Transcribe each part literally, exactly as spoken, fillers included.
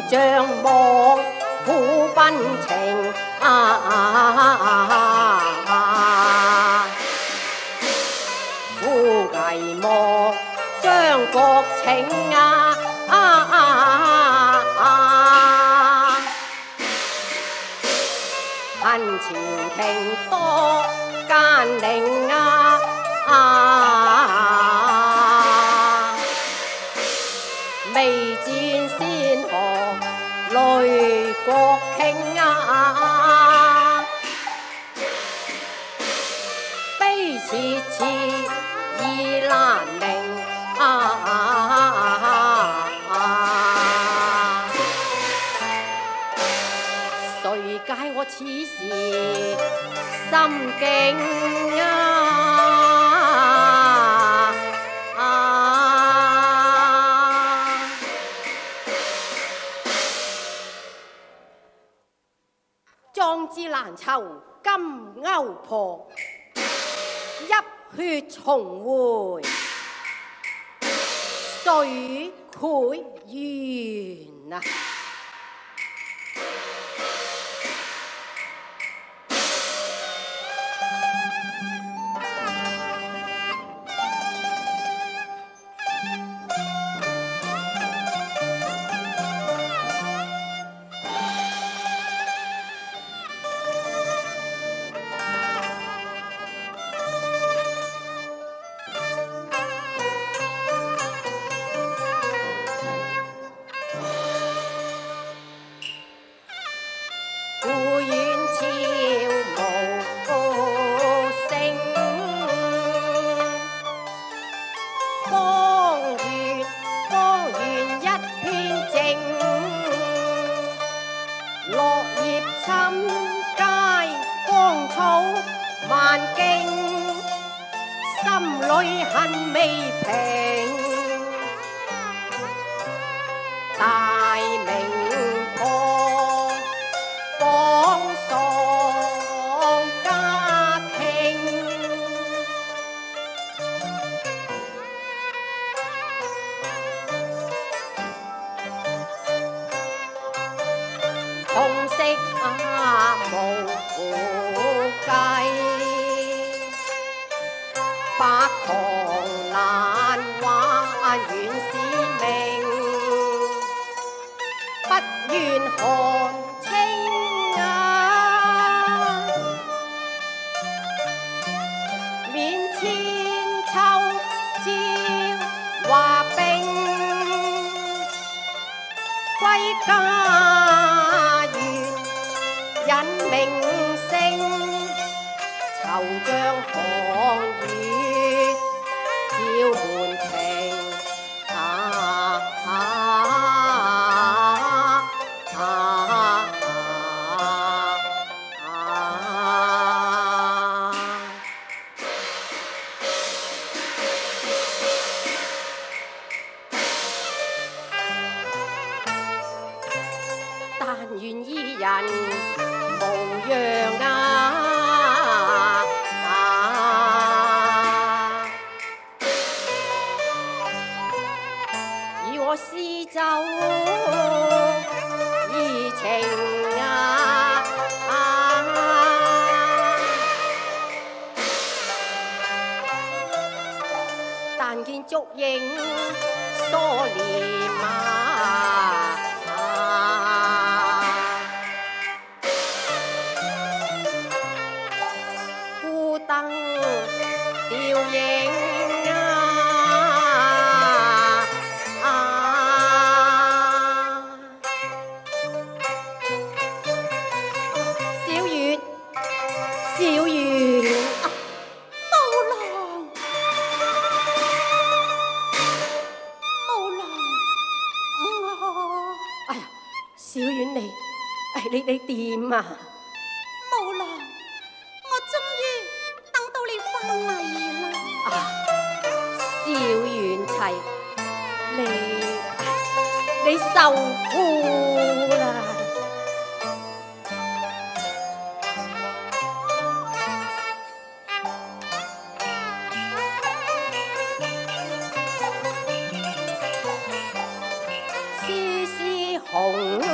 像望苦奔情啊！苦危莫將國情啊！恨朝廷多奸佞啊！未戰先河累國傾啊！悲切切意難寧啊！誰解我此時心境啊？壯志難酬金鈎破，泣血重回誰愧怨啊！恨未平，大明破，廣喪家庭，痛惜啊無計。百狂難還原使命，不願看清啊！免千秋朝華冰，歸家園引名聲，惆悵寒雨。照門庭啊啊啊啊！但願伊人無恙啊！我詩酒怡情啊，啊但見燭影疏簾啊，啊孤燈吊影。小圓啊，母郎，母郎，我，哎呀，小丸你，哎你你點啊？ 母郎，我終於等到你翻嚟啦！ 啊，小丸齊，你你受苦啦！紅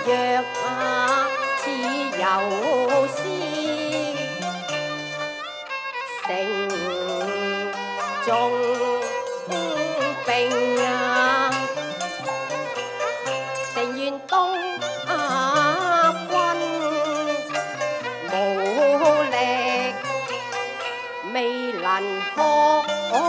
若啊似有詩，城中兵啊，定願東啊軍無力，未能可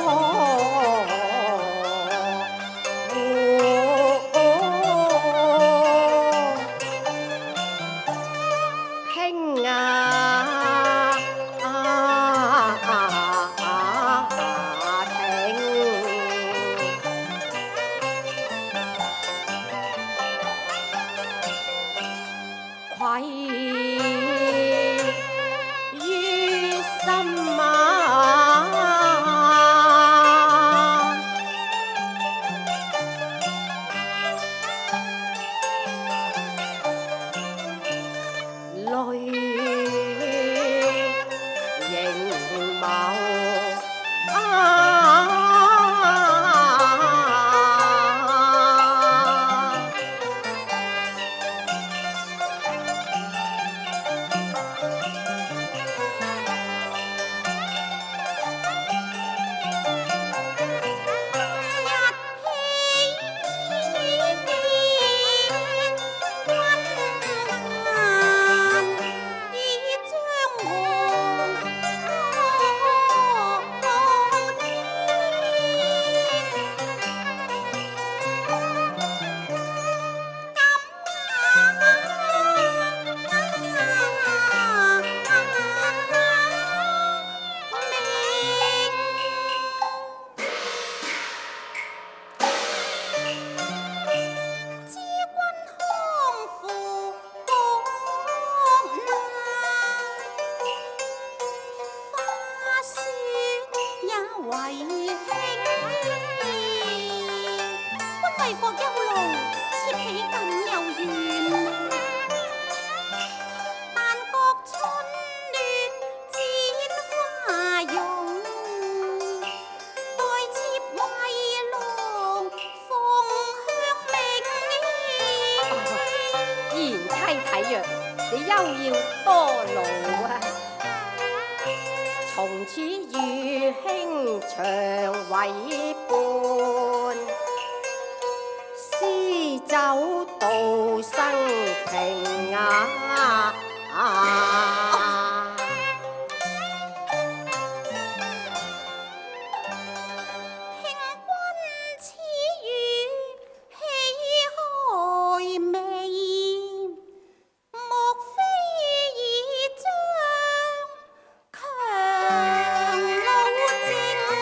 興啊停，愧於心啊！淚盈眸啊！為國憂勞，切起咁悠遠。但覺春暖剪花容，待妾為郎鳳香銘。賢妻體弱，你休要多勞啊！從此與卿長為伴，詩酒道生平啊！ 聽君此語喜開眉，莫非已將強路征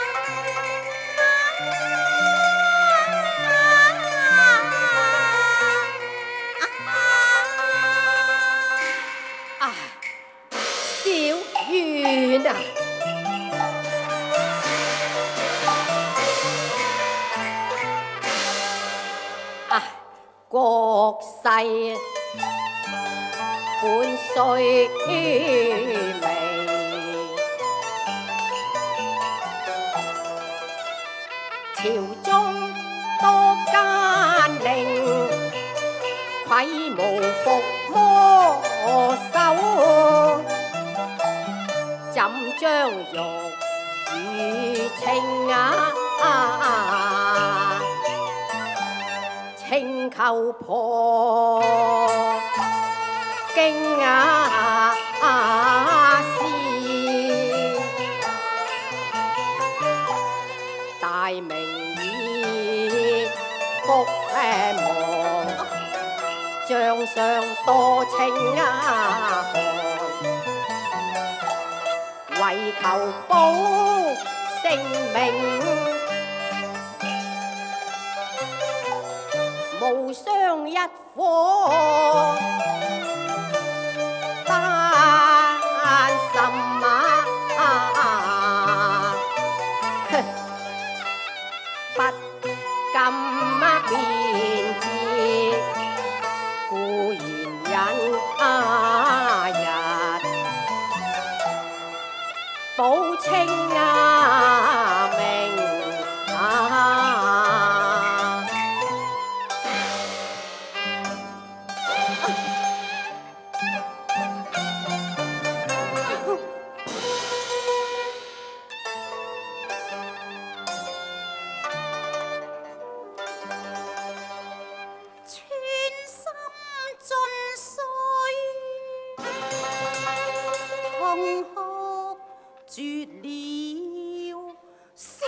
啊！小遠啊！啊！國勢本須微，朝中多奸佞，愧無伏魔手，怎將玉與情啊？請求破經啊事，大名已復亡，將相多情啊寒，為求保性命，無傷一顆丹心啊！不禁變節，固然忍啊日保清啊命啊！ 絕了聲。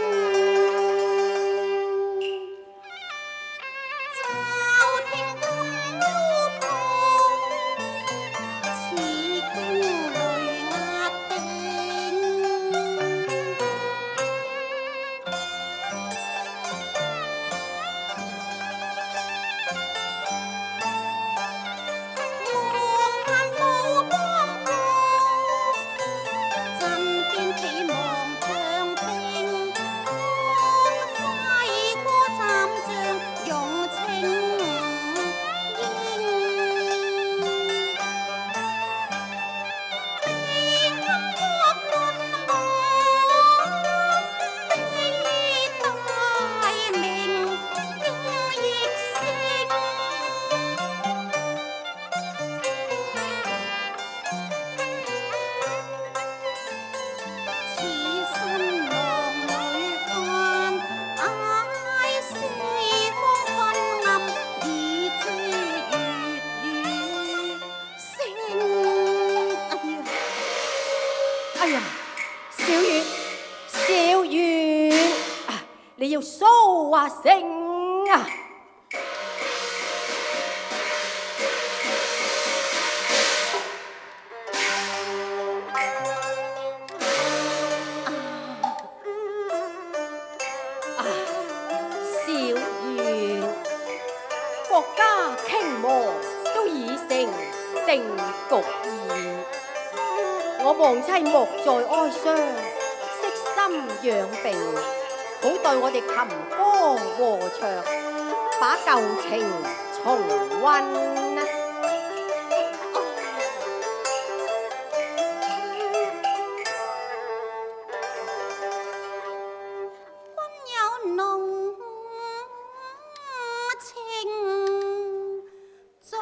哎呀，小月，小月，你要蘇啊聲啊！啊，小月，國家傾磨都已成定局矣。我亡妻莫再哀傷，悉心養病，好待我哋琴歌和唱，把舊情重溫啊！ 君有濃情在。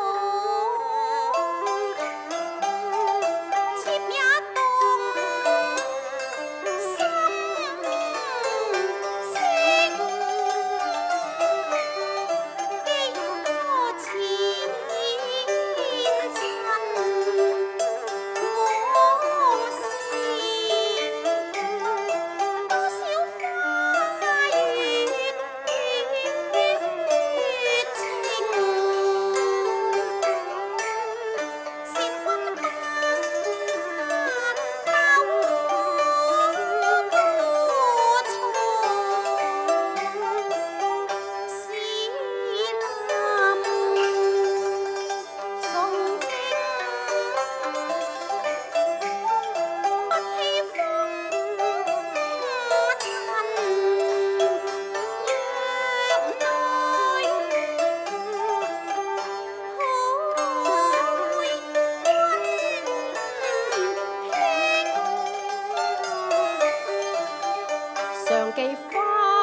常記花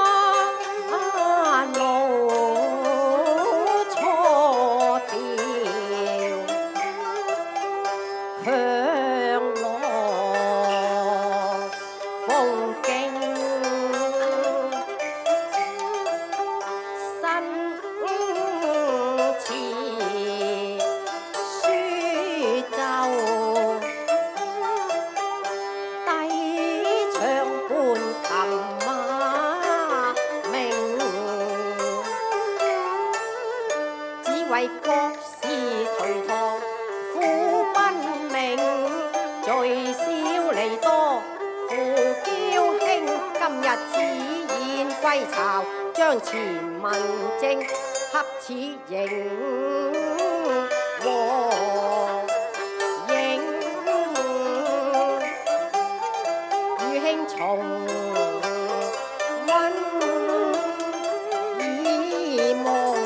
路錯調，向來風景新詞書奏，低唱伴琴。為國事頹唐苦奔命，聚少離多負驕輕。今日自現歸巢，將前文正恰似螢和影，與兄重溫以夢。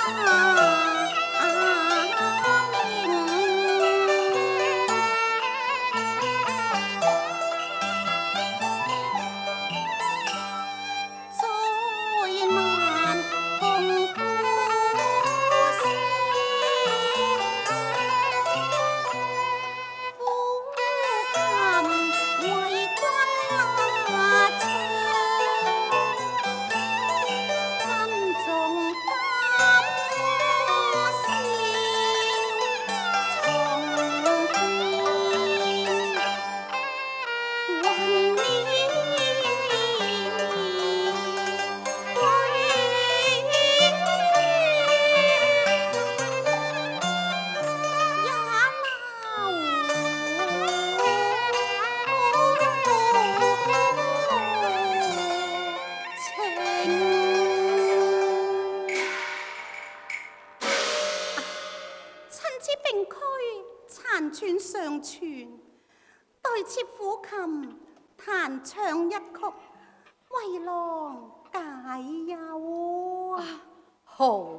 上傳，對切虎琴彈唱一曲，為郎解憂啊！ 好。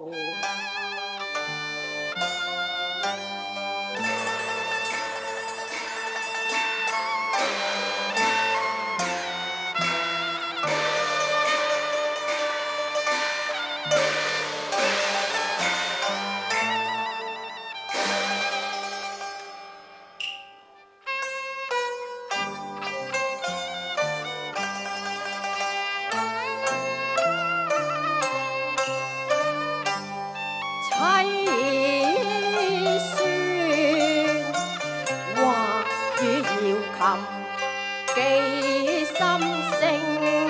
幾心聲，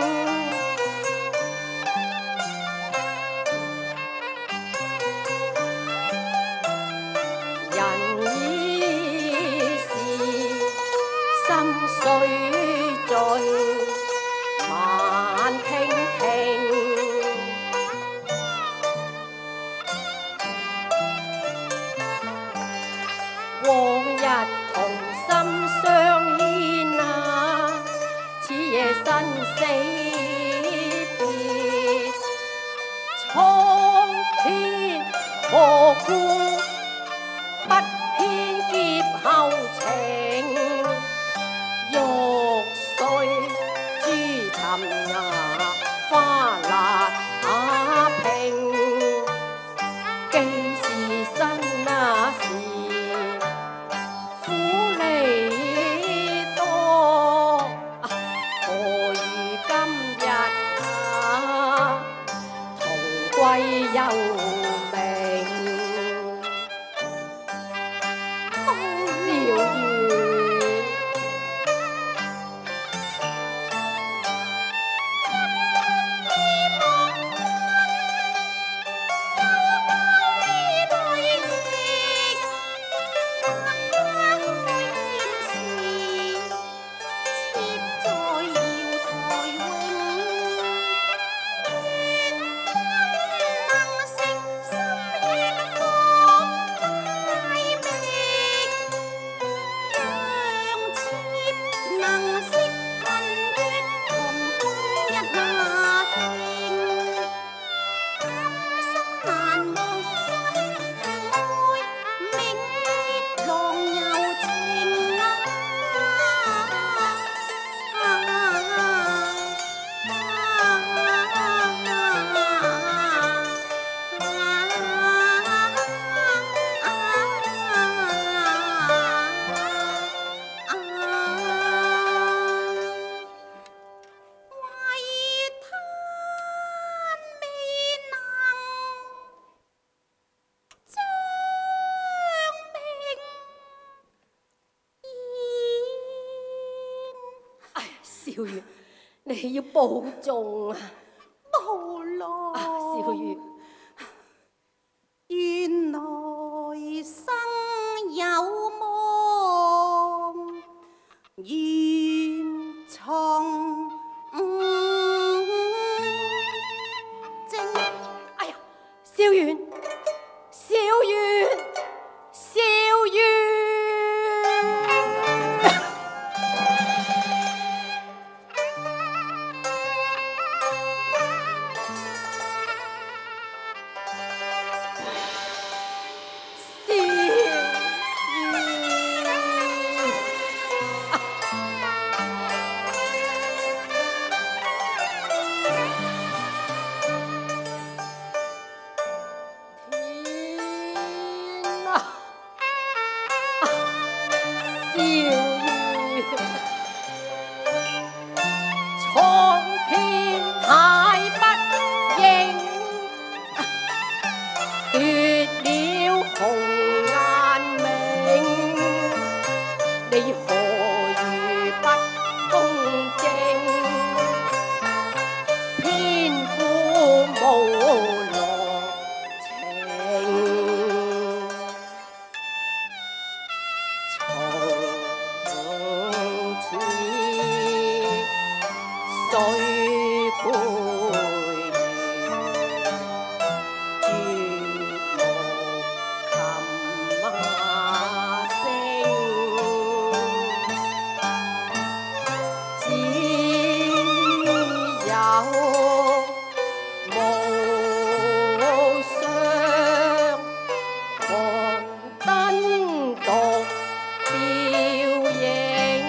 人已是心碎盡，慢傾聽，往日同心相牽啊！此夜生死別，蒼天何故不偏劫後情？玉碎珠尋崖，花落瓦平，既是生那時。歸幽冥，少月。少月，你要保重啊！ 無奈啊，少月， 原來生有夢，緣從正。 哎呀，少月，少月，少月。 紅顏明，你何如不公正？偏負無羅情。水杯月，絕無琴馬聲，只有無雙寒燈獨吊影。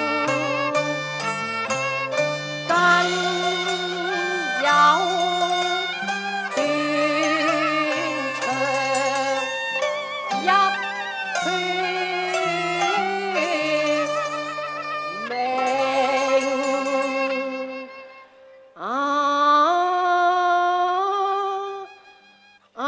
有斷腸一血命啊啊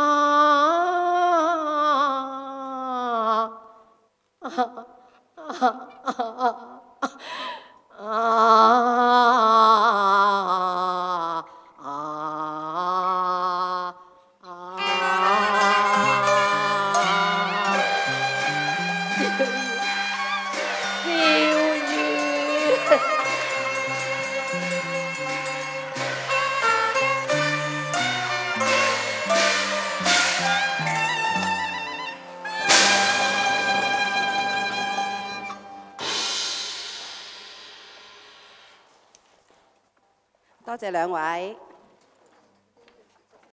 多謝兩位。